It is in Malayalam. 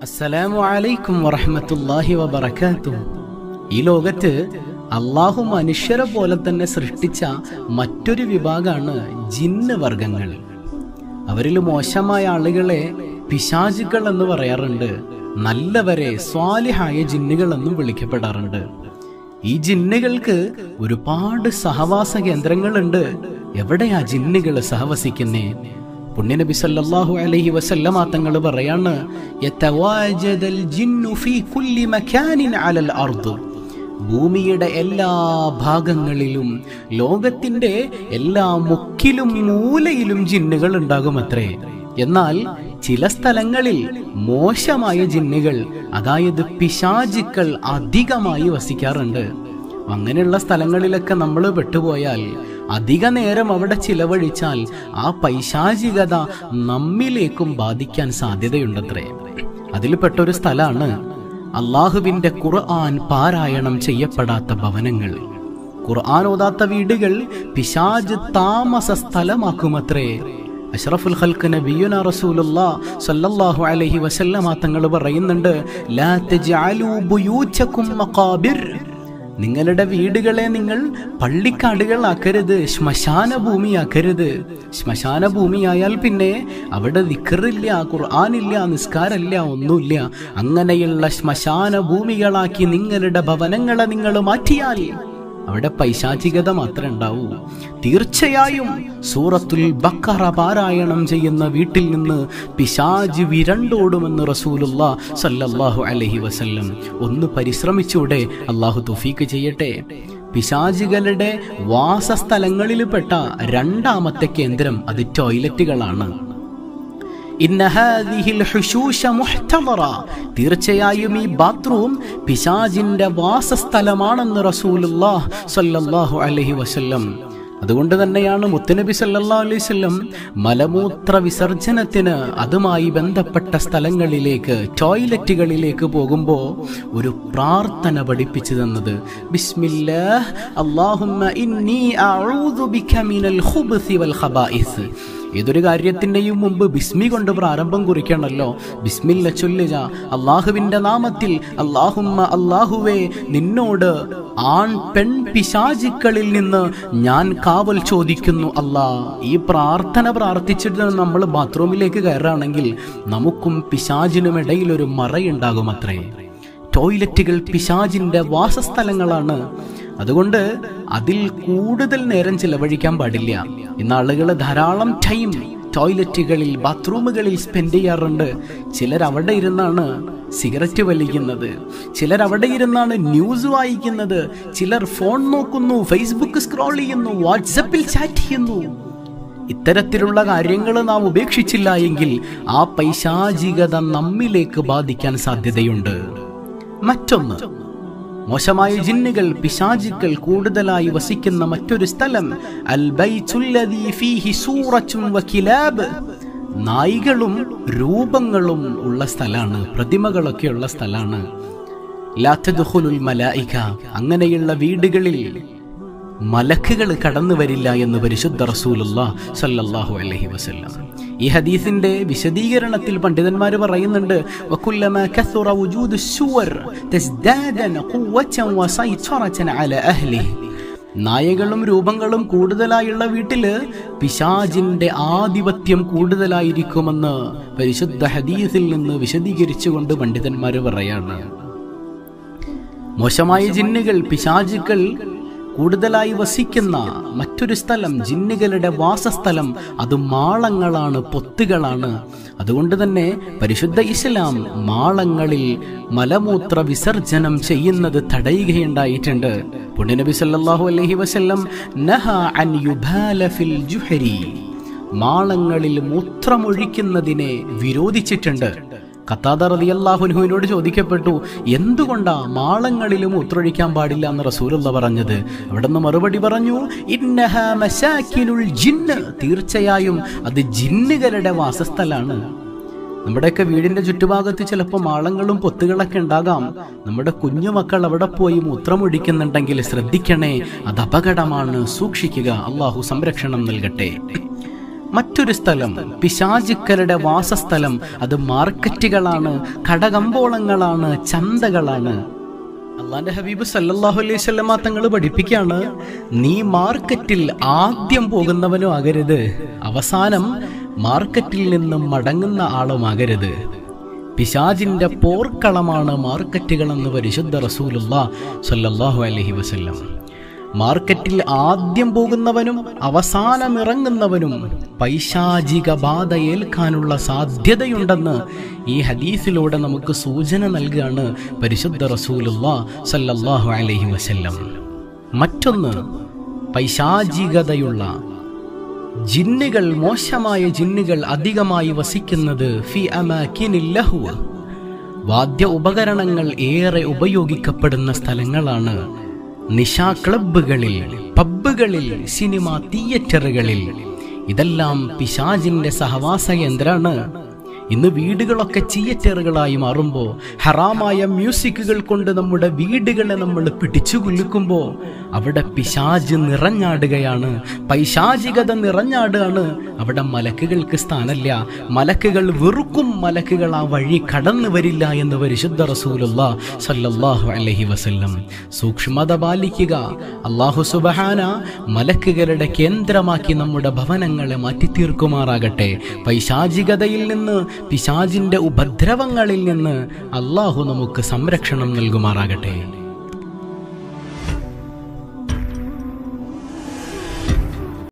അസ്സലാമു അലൈക്കും വറഹ്മത്തുള്ളാഹി വബറകാതുഹു. ഈ ലോകത്ത് അള്ളാഹു മനുഷ്യരെ പോലെ തന്നെ സൃഷ്ടിച്ച മറ്റൊരു വിഭാഗമാണ് ജിന്ന് വർഗങ്ങൾ. അവരിൽ മോശമായ ആളുകളെ പിശാചുകൾ എന്ന് പറയാറുണ്ട്, നല്ലവരെ സ്വാലിഹായ ജിന്നുകൾ എന്നും വിളിക്കപ്പെടാറുണ്ട്. ഈ ജിന്നുകൾക്ക് ഒരുപാട് സഹവാസ കേന്ദ്രങ്ങളുണ്ട്. എവിടെയാ ജിന്നുകൾ സഹവസിക്കുന്നേ? പുണ്യനബി സല്ലല്ലാഹു അലൈഹി വസല്ലമ തങ്ങൾ പറയാണ്, യതവാജദൽ ജിന്നു ഫീ കുല്ലി മകാനിൻ അലൽ അർദ്. ഭൂമിയുടെ എല്ലാ ഭാഗങ്ങളിലും ലോകത്തിന്റെ എല്ലാ മുക്കിലും മൂലയിലും ജിന്നുകൾ ഉണ്ടാകുമത്രേ. എന്നാൽ ചില സ്ഥലങ്ങളിൽ മോശമായ ജിന്നുകൾ, അതായത് പിശാചുക്കൾ അധികമായി വസിക്കാറുണ്ട്. അങ്ങനെയുള്ള സ്ഥലങ്ങളിലൊക്കെ നമ്മൾ പെട്ടുപോയാൽ, അധിക നേരം അവിടെ ചിലവഴിച്ചാൽ ആ പൈശാചികത നമ്മിലേക്കും ബാധിക്കാൻ സാധ്യതയുണ്ടത്രേ. അതിൽപ്പെട്ടൊരു സ്ഥലമാണ് അള്ളാഹുവിന്റെ ഖുർആൻ പാരായണം ചെയ്യപ്പെടാത്ത ഭവനങ്ങൾ. ഖുർആൻ ഓതാത്ത വീടുകൾ പിശാച് താമസ സ്ഥലമാക്കുമത്രേ. അഷ്റഫുൽ ഖൽഖ് നബിയുനാ റസൂലുള്ളാഹി സ്വല്ലല്ലാഹു അലൈഹി വസല്ലമ തങ്ങൾ പറയുന്നുണ്ട്, ലാ തജ്അലൂ ബുയൂതകും മഖാബിർ. നിങ്ങളുടെ വീടുകളെ നിങ്ങൾ പള്ളിക്കാടുകളാക്കരുത്, ശ്മശാന ഭൂമിയാക്കരുത്. ശ്മശാന ഭൂമിയായാൽ പിന്നെ അവിടെ ദിക്റില്ല, ഖുർആനില്ല, നിസ്കാരമില്ല, ഒന്നുമില്ല. അങ്ങനെയുള്ള ശ്മശാന ഭൂമികളാക്കി നിങ്ങളുടെ ഭവനങ്ങളെ നിങ്ങൾ മാറ്റിയാൽ അവിടെ പൈശാചികത മാത്രമേ ഉണ്ടാവൂ. തീർച്ചയായും സൂറത്തുൽ ബഖറ പാരായണം ചെയ്യുന്ന വീട്ടിൽ നിന്ന് പിശാച് വിരണ്ടോടുമെന്ന് റസൂലുള്ളാഹി സ്വല്ലല്ലാഹു അലൈഹി വസല്ലം. ഒന്ന് പരിശ്രമിച്ചൂടെ? അള്ളാഹു തൗഫീക്ക് ചെയ്യട്ടെ. പിശാചുകളുടെ വാസസ്ഥലങ്ങളിൽപ്പെട്ട രണ്ടാമത്തെ കേന്ദ്രം അത് ടോയ്ലറ്റുകളാണ്. തീർച്ചയായും ഈ ബാത്റൂം പിശാചിന്റെ വാസസ്ഥലമാണെന്ന് റസൂലുള്ളാഹി സ്വല്ലല്ലാഹു അലൈഹി വസല്ലം. അതുകൊണ്ട് തന്നെയാണ് മുത്തുനബി സല്ലല്ലാഹു അലൈഹി വസല്ലം മലമൂത്ര വിസർജനത്തിന് അതുമായി ബന്ധപ്പെട്ട സ്ഥലങ്ങളിലേക്ക്, ടോയ്ലറ്റുകളിലേക്ക് പോകുമ്പോൾ ഒരു പ്രാർത്ഥന പഠിപ്പിച്ചു തന്നത്. ബിസ്മില്ലാഹ് അല്ലാഹുമ്മ ഇന്നി അഊദു ബിക മിനൽ ഖുബ്സി വൽ ഖബായിസ്. ഏതൊരു കാര്യത്തിൻ്റെയും മുമ്പ് ബിസ്മി കൊണ്ട് പ്രാരംഭം കുറിക്കണമല്ലോ. ബിസ്മില്ല ചൊല്ലുക, അള്ളാഹുവിൻ്റെ നാമത്തിൽ. അല്ലാഹുമ്മ, അല്ലാഹുവേ, നിന്നോട് ആൺ പെൺ പിശാചുക്കളിൽ നിന്ന് ഞാൻ കാവൽ ചോദിക്കുന്നു അല്ലാ. ഈ പ്രാർത്ഥന പ്രാർത്ഥിച്ചിട്ട് നമ്മൾ ബാത്റൂമിലേക്ക് കയറുകയാണെങ്കിൽ നമുക്കും പിശാചിനും ഇടയിൽ ഒരു മറയുണ്ടാകുമത്രേ. ടോയ്ലറ്റുകൾ പിശാചിന്റെ വാസസ്ഥലങ്ങളാണ്. അതുകൊണ്ട് അതിൽ കൂടുതൽ നേരം ചിലവഴിക്കാൻ പാടില്ല. ഇന്ന് ആളുകൾ ധാരാളം ടൈം ടോയ്ലറ്റുകളിൽ, ബാത്റൂമുകളിൽ സ്പെൻഡ് ചെയ്യാറുണ്ട്. ചിലർ അവിടെ ഇരുന്നാണ് സിഗരറ്റ് വലിക്കുന്നത്, ചിലർ അവിടെ ഇരുന്നാണ് ന്യൂസ് വായിക്കുന്നത്, ചിലർ ഫോൺ നോക്കുന്നു, ഫേസ്ബുക്ക് സ്ക്രോൾ ചെയ്യുന്നു, വാട്സപ്പിൽ ചാറ്റ് ചെയ്യുന്നു. ഇത്തരത്തിലുള്ള കാര്യങ്ങൾ നാം ഉപേക്ഷിച്ചില്ല എങ്കിൽ ആ പൈശാചികത നമ്മിലേക്ക് ബാധിക്കാൻ സാധ്യതയുണ്ട്. മറ്റൊന്ന്, മോശമായ ജിന്നുകൾ, പിശാചുക്കൾ കൂടുതലായി വസിക്കുന്ന മറ്റൊരു സ്ഥലം അൽ ബൈത്തുല്ലദീ ഫീഹി സൂറത്തുൻ വകിലാബ്. നായികളും രൂപങ്ങളും ഉള്ള സ്ഥലമാണ്, പ്രതിമകളൊക്കെ ഉള്ള സ്ഥലമാണ്. ലാ തദ്ഖുലുൽ മലായിക. അങ്ങനെയുള്ള വീടുകളിൽ മലക്കുകൾ കടന്നു വരില്ല എന്ന് പരിശുദ്ധ റസൂലുള്ളാഹി സ്വല്ലല്ലാഹു അലൈഹി വസല്ലം. ഈ ഹദീസിന്റെ വിശദീകരണത്തിൽ പണ്ഡിതന്മാർ പറയുന്നുണ്ട്, വകുല്ലമാ കസുറ വജൂദുസ് സുവർ തസ്ദാദന ഖുവ്വതൻ വസൈതറതൻ അലാ അഹ്ലിഹി. നായകളും രൂപങ്ങളും കൂടുതലായുള്ള വീട്ടില് പിശാചിന്റെ ആധിപത്യം കൂടുതലായിരിക്കുമെന്ന് പരിശുദ്ധ ഹദീസിൽ നിന്ന് വിശദീകരിച്ചുകൊണ്ട് പണ്ഡിതന്മാർ പറയാണ്. മോശമായ ജിന്നുകൾ, പിശാചുക്കൾ കൂടുതലായി വസിക്കുന്ന മറ്റൊരു സ്ഥലം, ജിന്നുകളുടെ വാസസ്ഥലം, അത് മാളങ്ങളാണ്, പൊത്തുകളാണ്. അതുകൊണ്ട് തന്നെ പരിശുദ്ധ ഇസ്ലാം മാളങ്ങളിൽ മലമൂത്ര വിസർജനം ചെയ്യുന്നത് തടയുകയുണ്ടായിട്ടുണ്ട്. പുണ്യനബി സല്ലല്ലാഹു അലൈഹി വസല്ലം നഹാ അൻ യുബാല ഫിൽ ജുഹരി. മാളങ്ങളിൽ മൂത്രമൊഴിക്കുന്നതിനെ വിരോധിച്ചിട്ടുണ്ട്. ഖത്താദ റളിയല്ലാഹു അൻഹുവിനോട് ചോദിക്കപ്പെട്ടു, എന്തുകൊണ്ടാ മാളങ്ങളിൽ മൂത്രമൊഴിക്കാൻ പാടില്ല എന്ന് റസൂലുള്ളാഹി പറഞ്ഞത്? അവിടുന്ന് മറുപടി പറഞ്ഞു, ഇന്നഹാ മസാകിനുൽ ജിന്ന്. തീർച്ചയായും അത് ജിന്നുകളുടെ വാസസ്ഥലാണ്. നമ്മുടെയൊക്കെ വീടിന്റെ ചുറ്റുഭാഗത്ത് ചിലപ്പോൾ മാളങ്ങളും പൊത്തുകളൊക്കെ ഉണ്ടാകാം. നമ്മുടെ കുഞ്ഞുമക്കൾ അവിടെ പോയി മൂത്രമൊഴിക്കുന്നുണ്ടെങ്കിൽ ശ്രദ്ധിക്കണേ, അത് അപകടമാണ്, സൂക്ഷിക്കുക. അള്ളാഹു സംരക്ഷണം നൽകട്ടെ. മറ്റൊരു സ്ഥലം പിശാചുക്കളുടെ വാസസ്ഥലം അത് മാർക്കറ്റുകളാണ്, കടകമ്പോളങ്ങളാണ്, ചന്തകളാണ്. അള്ളാന്റെ ഹബീബ് സല്ലല്ലാഹു അലൈഹി വസല്ലമ തങ്ങൾ പഠിപ്പിക്കുകയാണ്, നീ മാർക്കറ്റിൽ ആദ്യം പോകുന്നവനും ആകരുത്, അവസാനം മാർക്കറ്റിൽ നിന്നും മടങ്ങുന്ന ആളുമാകരുത്. പിശാചിന്റെ പോർക്കളമാണ് മാർക്കറ്റുകളെന്ന് പരിശുദ്ധ റസൂലുള്ളാഹി സ്വല്ലല്ലാഹു അലൈഹി വസല്ലം. മാർക്കറ്റിൽ ആദ്യം പോകുന്നവനും അവസാനം ഇറങ്ങുന്നവനും പൈശാചിക ബാധ ഏൽക്കാനുള്ള സാധ്യതയുണ്ടെന്ന് ഈ ഹദീസിലൂടെ നമുക്ക് സൂചന നൽകുകയാണ് പരിശുദ്ധ റസൂലുള്ളാഹി സ്വല്ലല്ലാഹു അലൈഹി വസല്ലം. മറ്റൊന്ന്, പൈശാചികതയുള്ള ജിന്നുകൾ, മോശമായ ജിന്നുകൾ അധികമായി വസിക്കുന്നത് ഫി അമാകിനിൽ ലഹ്വ്, വാദ്യ ഉപകരണങ്ങൾ ഏറെ ഉപയോഗിക്കപ്പെടുന്ന സ്ഥലങ്ങളാണ്. നിശാ ക്ലബ്ബുകളിൽ, പബ്ബുകളിൽ, സിനിമ തിയേറ്ററുകളിൽ, ഇതെല്ലാം പിശാചിന്റെ സഹവാസ കേന്ദ്രമാണ്. ഇന്ന് വീടുകളൊക്കെ തിയേറ്ററുകളായി മാറുമ്പോൾ, ഹറാമായ മ്യൂസിക്കുകൾ കൊണ്ട് നമ്മുടെ വീടുകളെ നമ്മൾ പിടിച്ചു കുലുക്കുമ്പോൾ അവിടെ പിശാച് നിറഞ്ഞാടുകയാണ്, പൈശാചികത നിറഞ്ഞാടുകയാണ്. അവിടെ മലക്കുകൾക്ക് സ്ഥാനമില്ല, മലക്കുകൾ വെറുക്കും, മലക്കുകൾ ആ വഴി കടന്നു വരില്ല എന്ന് പരിശുദ്ധ റസൂലുള്ളാഹി സ്വല്ലല്ലാഹു അലൈഹി വസല്ലം. സൂക്ഷ്മത പാലിക്കുക. അല്ലാഹു സുബ്ഹാന മലക്കുകളുടെ കേന്ദ്രമാക്കി നമ്മുടെ ഭവനങ്ങളെ മാറ്റിത്തീർക്കുമാറാകട്ടെ. പൈശാചികതയിൽ നിന്ന്, പിശാചിന്റെ ഉപദ്രവങ്ങളിൽ നിന്ന് അല്ലാഹു നമുക്ക് സംരക്ഷണം നൽകുമാറാകട്ടെ.